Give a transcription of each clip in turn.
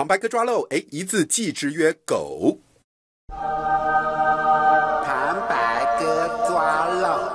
旁白哥抓漏，一字记之曰狗。 旁白哥抓漏。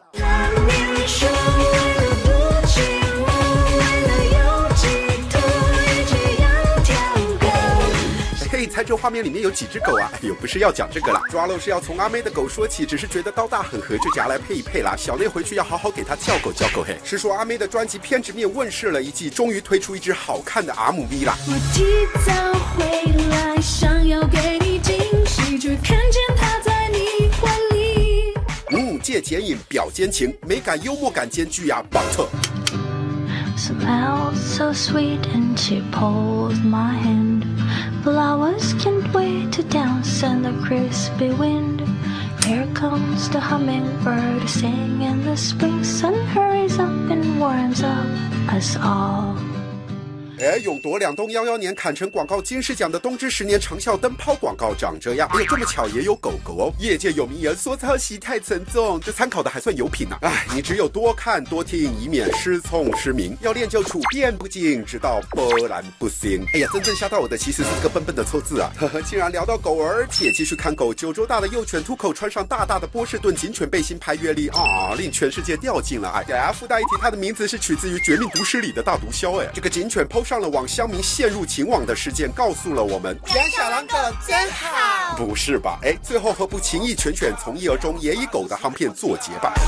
嘿，猜这画面里面有几只狗啊？哎呦，不是要讲这个啦，抓漏是要从阿妹的狗说起，只是觉得刀大很合，就夹来配一配啦。小内回去要好好给她叫狗叫狗。嘿，是说阿妹的专辑《偏执面》问世了一季，终于推出一只好看的阿姆 V 啦。 我提早回来，想要给你惊喜，却看见他在你怀里。 借剪影表奸情，美感幽默感兼具啊，棒特。 Smells so sweet and she pulls my hand. Flowers can't wait to dance in the crispy wind. Here comes the hummingbird singing. The spring sun hurries up and warms up us all. 勇夺2东11年坎城广告金狮奖的东芝10年长效灯泡广告长这样。这么巧也有狗狗哦。业界有名言说抄袭太沉重，这参考的还算有品啊。你只有多看多听，以免失聪失明。要练就处变不惊，直到波澜不兴。真正吓到我的其实是个笨笨的错字啊。竟然聊到狗，而且继续看狗。9周大的幼犬秃口穿上大大的波士顿警犬背心拍阅历令全世界掉进了爱。附带一提，它的名字是取自于《绝命毒师》里的大毒枭。这个警犬 PO 上了网，乡民陷入情网的事件告诉了我们， 养小狼狗真好。 不是吧？最后何不情义犬犬从一而终，也以狗的夯片作结吧。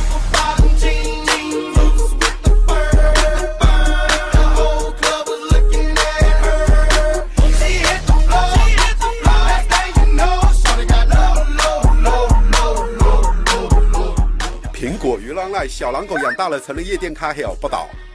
苹果鱼浪赖小狼狗养大了，成了夜店咖。报道。